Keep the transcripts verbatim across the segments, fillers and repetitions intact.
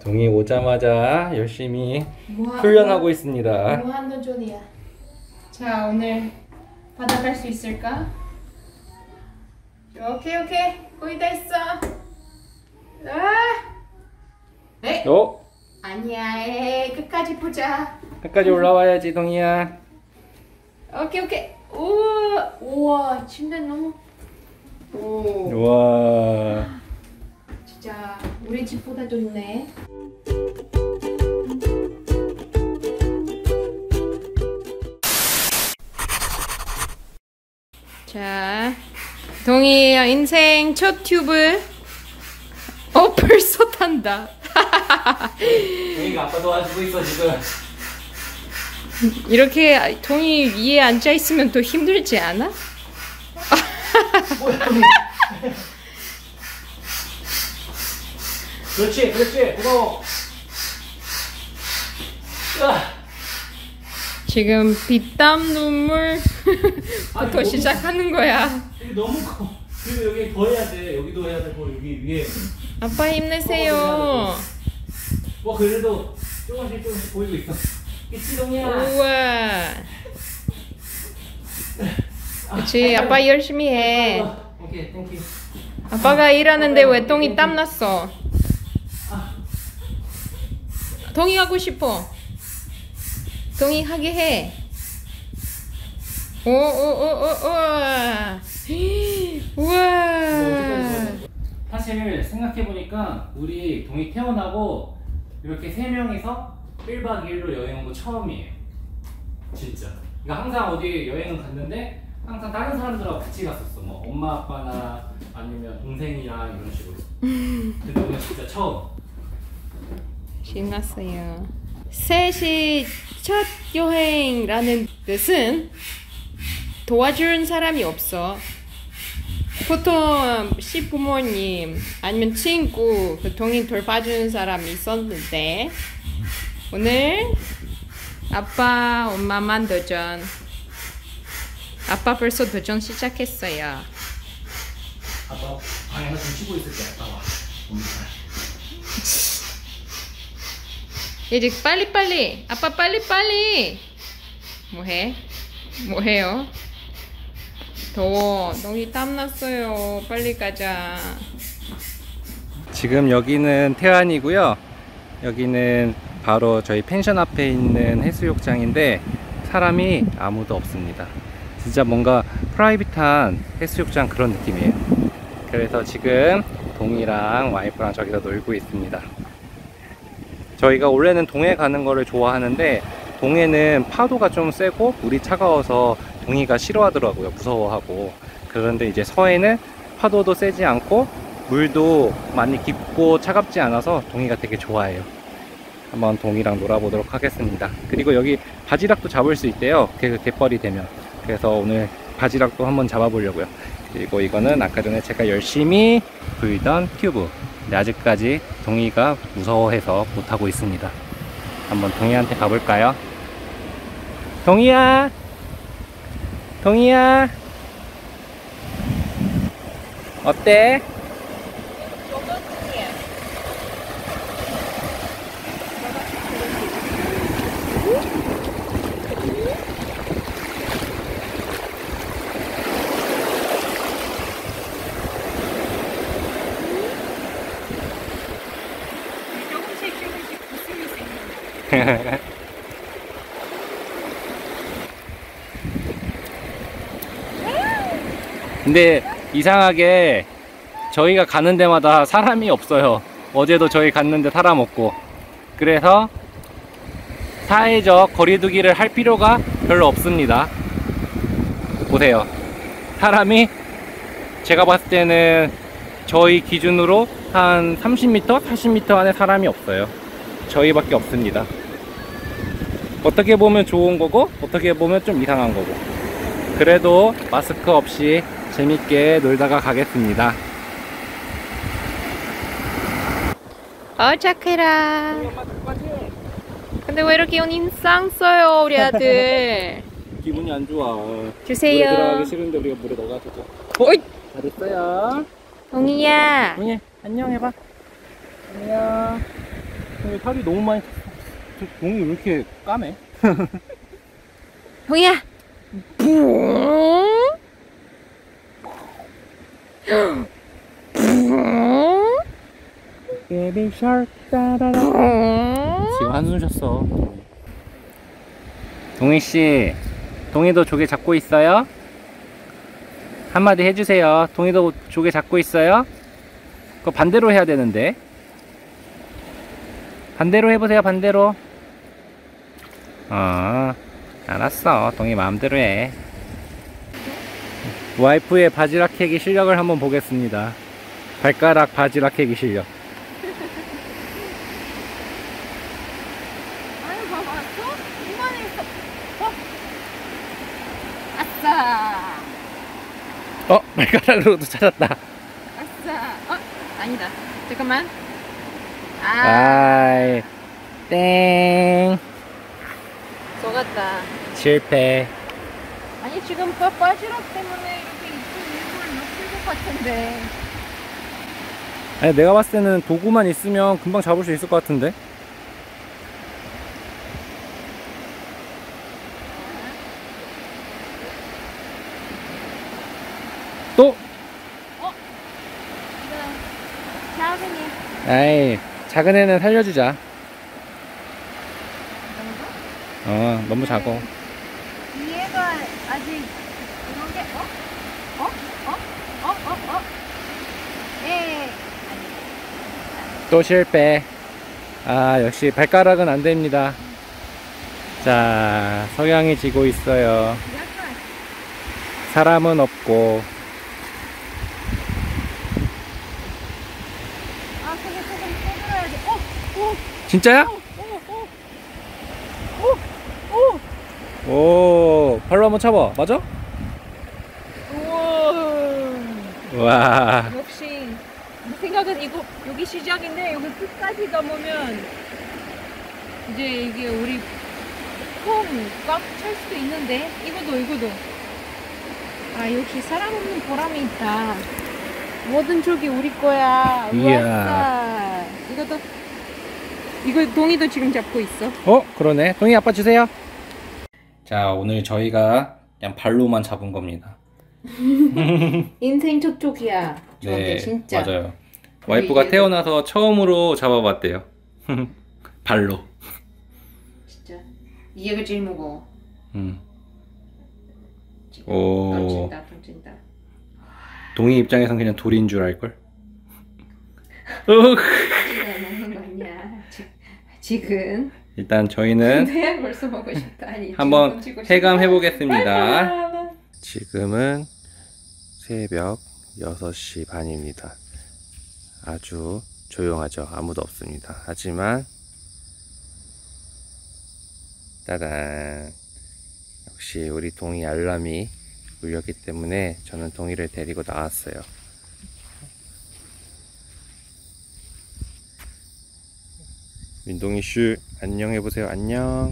동이 오자마자 열심히 무한, 훈련하고 있습니다. 무한도전이야. 자, 오늘 바다 갈 수 있을까? 오케이 오케이 거의 다 했어. 아, 에? 어? 아니야, 에 끝까지 보자. 끝까지 올라와야지 동이야. 오케이 오케이. 우와 우와 침대 너무. 오. 우와. 진짜 우리 집보다 좋네. 자, 동이 인생 첫 튜브. 어, 벌써 탄다. 동이가 아빠 도와주고 있어 지금. 이렇게 동이 위에 앉아 있으면 또 힘들지 않아? 뭐야 동이. 그렇지 그렇지 고마워. 으아. 지금 피땀 눈물부터 아니, 시작하는 거야. 여기 너무 커. 그리고 여기 더 해야 돼. 여기도 해야 되고 여기 위에. 아빠 힘내세요. 뭐 그래도 조금씩 조금씩 보이고 있어. 그치 동이야. 우와. 그치, 아빠 열심히 해. 오케이 땡큐. 아빠가 일하는데 왜 동이 땀 났어? 동이 하고 싶어. 동이 하게 해. 오오오오 우와. 우와. 사실 생각해보니까 우리 동이 태어나고 이렇게 세 명이서 일 박 이 일로 여행 온 거 처음이에요. 진짜. 그러니까 항상 어디 여행은 갔는데 항상 다른 사람들하고 같이 갔었어. 뭐 엄마 아빠나 아니면 동생이랑 이런 식으로. 근데 오늘 진짜 처음. 신났어요. 셋이 첫 여행이라는 뜻은 도와주는 사람이 없어. 보통 시부모님 아니면 친구 그 동이 돌봐주는 사람이 있었는데 오늘 아빠 엄마만 도전. 아빠 벌써 도전 시작했어요. 아빠 방에서 좀 쉬고 있을게. 아빠가. 이제 빨리빨리 아빠 빨리빨리 뭐해? 뭐해요? 더워. 너무 땀났어요. 빨리 가자. 지금 여기는 태안이고요. 여기는 바로 저희 펜션 앞에 있는 해수욕장인데 사람이 아무도 없습니다. 진짜 뭔가 프라이빗한 해수욕장 그런 느낌이에요. 그래서 지금 동이랑 와이프랑 저기서 놀고 있습니다. 저희가 원래는 동해 가는 거를 좋아하는데 동해는 파도가 좀 세고 물이 차가워서 동이가 싫어하더라고요. 무서워하고. 그런데 이제 서해는 파도도 세지 않고 물도 많이 깊고 차갑지 않아서 동이가 되게 좋아해요. 한번 동이랑 놀아보도록 하겠습니다. 그리고 여기 바지락도 잡을 수 있대요. 그 갯벌이 되면. 그래서 오늘 바지락도 한번 잡아보려고요. 그리고 이거는 아까 전에 제가 열심히 불던 큐브. 근데 아직까지 동이가 무서워해서 못하고 있습니다. 한번 동이한테 가볼까요? 동이야! 동이야! 어때? 근데 이상하게 저희가 가는 데마다 사람이 없어요. 어제도 저희 갔는데 사람 없고. 그래서 사회적 거리두기를 할 필요가 별로 없습니다. 보세요. 사람이 제가 봤을 때는 저희 기준으로 한 삼십 미터, 사십 미터 안에 사람이 없어요. 저희밖에 없습니다. 어떻게 보면 좋은 거고 어떻게 보면 좀 이상한 거고. 그래도 마스크 없이 재밌게 놀다가 가겠습니다. 어, 착해라. 근데 왜 이렇게 인상 써요, 우리 아들? 기분이 안 좋아. 주세요. 물에 들어가기 싫은데 우리가 물에 넣어가지고. 어? 잘했어요. 동이야. 동이 안녕 해봐. 안녕. 왜 살이 너무 많이 탔어? 저 동이 왜 이렇게 까매? 동이야. 베이비 샤크 따라라. 지금 한숨 쉬었어. 동희씨, 동희도 조개 잡고 있어요? 한마디 해주세요. 동희도 조개 잡고 있어요? 그거 반대로 해야 되는데. 반대로 해보세요. 반대로. 어, 알았어. 동희 마음대로 해. 와이프의 바지락 캐기 실력을 한번 보겠습니다. 발가락 바지락 캐기 실력. 아유, 봐봐. 또? 이만해 있어. 어? 아싸. 어, 발가락으로도 찾았다. 아싸. 어? 아니다. 잠깐만. 아. 아이, 땡. 속았다. 실패. 아니, 지금 빠- 바지락 때문에 이렇게 입고 일부러 눕힐 것 같은데. 아니, 내가 봤을 때는 도구만 있으면 금방 잡을 수 있을 것 같은데. 또? 이거 작은이. 아이, 작은 애는 살려주자. 정도? 어, 너무 작어. 얘가 아직 이런 게 어? 어? 어? 어? 어? 어? 예. 또 실패. 아, 역시 발가락은 안 됩니다. 자, 석양이 지고 있어요. 약간 사람은 없고. 아, 근데 조금 떠들어야 돼. 어? 오! 진짜야? 오! 오! 오! 오! 오, 발로 한번 차봐. 맞아? 우와! 와. 역시 내 생각은 이거 여기 시작인데 여기 끝까지 가보면 이제 이게 우리 콩꽉찰 수도 있는데 이거도 이거도 아 역시 사람 없는 보람이 있다. 모든 쪽이 우리 거야. 이야. 우와. 이것도 이거 동이도 지금 잡고 있어. 어, 그러네. 동희 아빠 주세요. 자, 오늘 저희가 그냥 발로만 잡은 겁니다. 인생 첫 쪽이야. 네, 진짜. 맞아요. 와이프가 이게- 태어나서 처음으로 잡아봤대요. 발로. 진짜 이해가 제일 무거워. 음. 지금 오. 던진다 던진다. 동희 입장에선 그냥 돌인 줄 알걸? 지금 먹는 거 아니야. 지- 지금. 일단 저희는 근데 벌써 먹고 싶다. 아니, 한번 지금 던지고 싶다. 해감해 보겠습니다. 빨빨. 지금은 새벽 여섯 시 반입니다. 아주 조용하죠. 아무도 없습니다. 하지만 따단, 역시 우리 동희 알람이 울렸기 때문에 저는 동희를 데리고 나왔어요. 민동이 슈 안녕 해보세요. 안녕.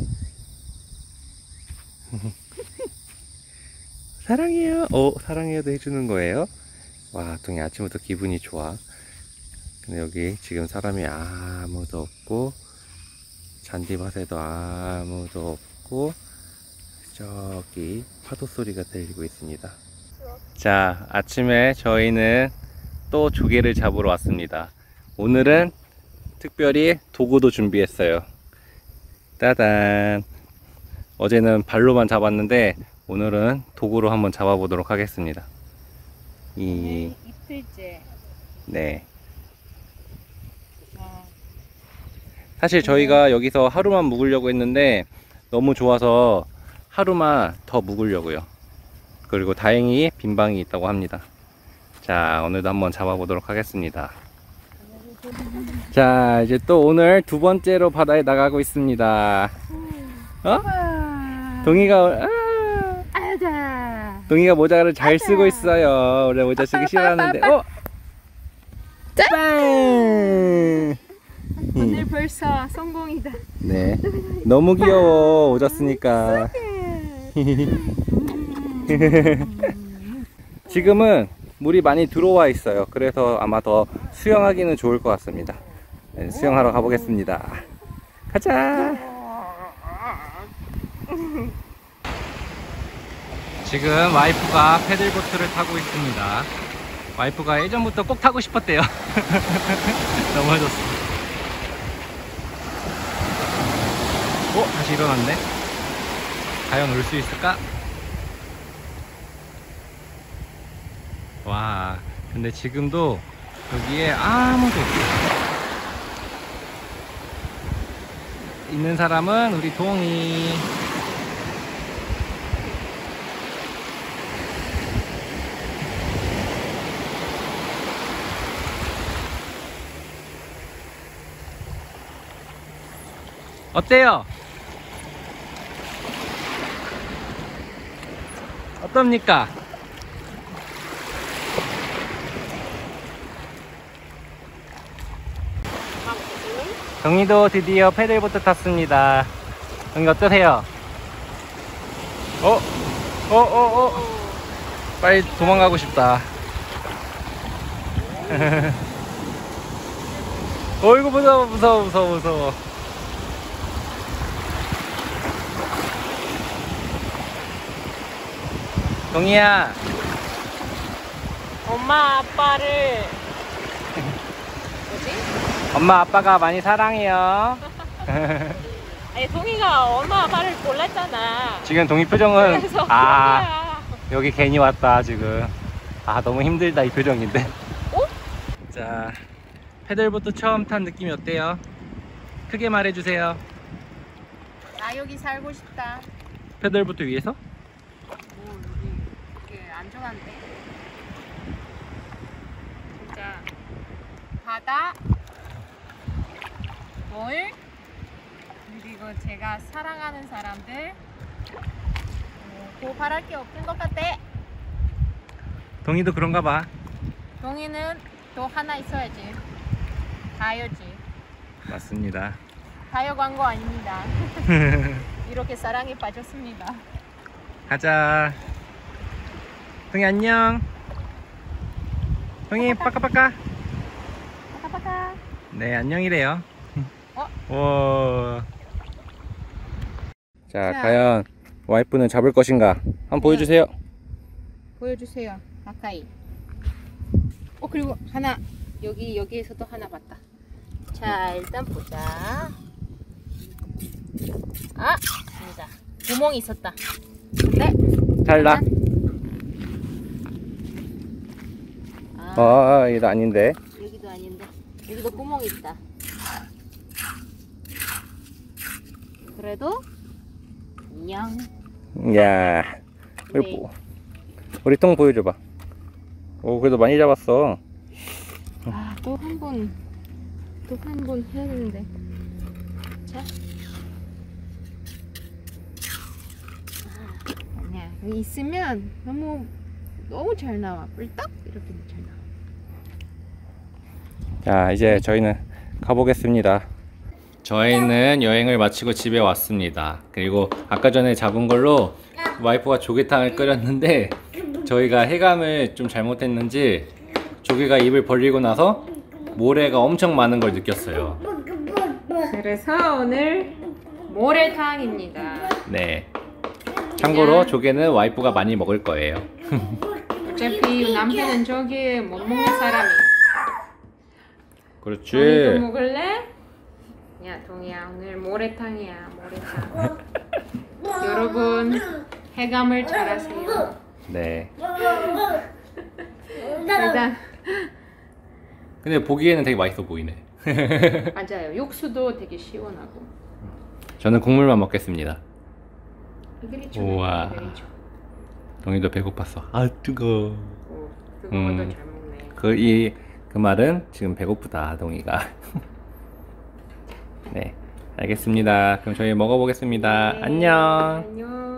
사랑해요. 어, 사랑해요도 해주는 거예요. 와, 동희 아침부터 기분이 좋아. 근데 여기 지금 사람이 아무도 없고, 잔디밭에도 아무도 없고, 저기 파도 소리가 들리고 있습니다. 자, 아침에 저희는 또 조개를 잡으러 왔습니다. 오늘은 특별히 도구도 준비했어요. 따단. 어제는 발로만 잡았는데 오늘은 도구로 한번 잡아보도록 하겠습니다. 이, 이틀째. 네. 사실 저희가 여기서 하루만 묵으려고 했는데 너무 좋아서 하루만 더 묵으려고요. 그리고 다행히 빈 방이 있다고 합니다. 자, 오늘도 한번 잡아보도록 하겠습니다. 자, 이제 또 오늘 두 번째로 바다에 나가고 있습니다. 어? 동이가, 아, 아유다. 동이가 모자를 잘 쓰고 있어요. 원래 모자 쓰기 싫어하는데, 어? 짠! 오늘 벌써 성공이다. 네. 너무 귀여워. 모자 쓰니까. 지금은 물이 많이 들어와 있어요. 그래서 아마 더 수영하기는 좋을 것 같습니다. 네, 수영하러 가보겠습니다. 가자. 지금 와이프가 패들보트를 타고 있습니다. 와이프가 예전부터 꼭 타고 싶었대요. 넘어졌어. 어? 다시 일어났네. 과연 올 수 있을까? 와, 근데 지금도 여기에 아무도 없어요. 있는 사람은 우리 동이. 어때요? 어떻습니까? 동이도 드디어 패들보트 탔습니다. 동이 어떠세요? 어? 어? 어? 어? 빨리 도망가고 싶다. 어이구 무서워 무서워 무서워 무서워. 동이야, 엄마 아빠를 뭐지? 엄마 아빠가 많이 사랑해요. 아니 동이가 엄마 아빠를 몰랐잖아. 지금 동이 표정은 그래서 아 동이야. 여기 괜히 왔다 지금. 아 너무 힘들다 이 표정인데. 어? 자, 패들보트 처음 탄 느낌이 어때요? 크게 말해주세요. 나 여기 살고 싶다. 패들보트 위에서? 오 여기 이렇게 안전한데? 진짜 바다, 물, 그리고 제가 사랑하는 사람들. 어, 더 바랄 게 없는 것 같아. 동이도 그런가 봐. 동이는 또 하나 있어야지. 다이어지. 맞습니다. 다이어 광고 아닙니다. 이렇게 사랑에 빠졌습니다. 가자. 동이 안녕. 동이 빠까빠까. 빠까빠까. 네 안녕이래요. 어? 와. 자, 자. 과연 와이프는 잡을 것인가? 한번 보여주세요. 보여주세요. 가까이. 어 그리고 하나 여기 여기에서도 하나 봤다. 자 일단 보자. 아 아니다. 구멍이 있었다. 근데 탈락. 아 어, 이거 아닌데. 여기도 아닌데 여기도 구멍이 있다. 그래도 안녕. 야, 우리, 네. 뭐- 우리 통 보여줘봐. 오, 그래도 많이 잡았어. 아또 한 번 또 한 번 해야 되는데. 자. 아, 아니야. 여기 있으면 너무 너무 잘 나와. 뿔떡 이렇게 잘 나와. 자, 이제 저희는 가보겠습니다. 저희는 여행을 마치고 집에 왔습니다. 그리고 아까 전에 잡은 걸로 와이프가 조개탕을 끓였는데 저희가 해감을 좀 잘못했는지 조개가 입을 벌리고 나서 모래가 엄청 많은 걸 느꼈어요. 그래서 오늘 모래탕입니다. 네. 참고로 조개는 와이프가 많이 먹을 거예요. 어차피 남편은 저기 못 먹는 사람이. 그렇지. 동이도 먹을래? 야 동이야 오늘 모래탕이야 모래탕. 여러분 해감을 잘하세요. 네. 일단 근데 보기에는 되게 맛있어 보이네. 맞아요. 육수도 되게 시원하고. 저는 국물만 먹겠습니다. 그렇죠. 우와. 그렇죠. 동이도 배고팠어. 아 뜨거. 오, 그거보다 음. 잘 먹네. 그 이 그 말은 지금 배고프다 동이가. 네, 알겠습니다. 그럼 저희 먹어보겠습니다. 네, 안녕. 안녕.